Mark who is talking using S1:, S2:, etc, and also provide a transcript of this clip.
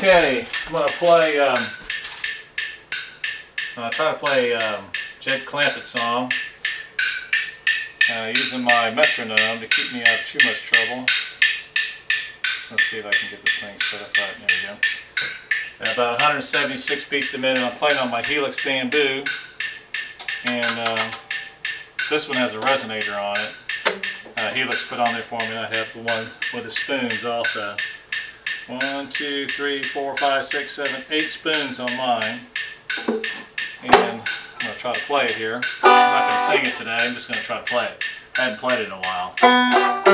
S1: Okay, I'm going to play, try to play Jed Clampett song using my metronome to keep me out of too much trouble. Let's see if I can get this thing set up right. There we go. At about 176 beats a minute. I'm playing on my Helix Banjo, and this one has a resonator on it. Helix put on there for me. I have the one with the spoons also. 1, 2, 3, 4, 5, 6, 7, 8 spoons on mine. And I'm going to try to play it here. I'm not going to sing it today. I'm just going to try to play it. I haven't played it in a while.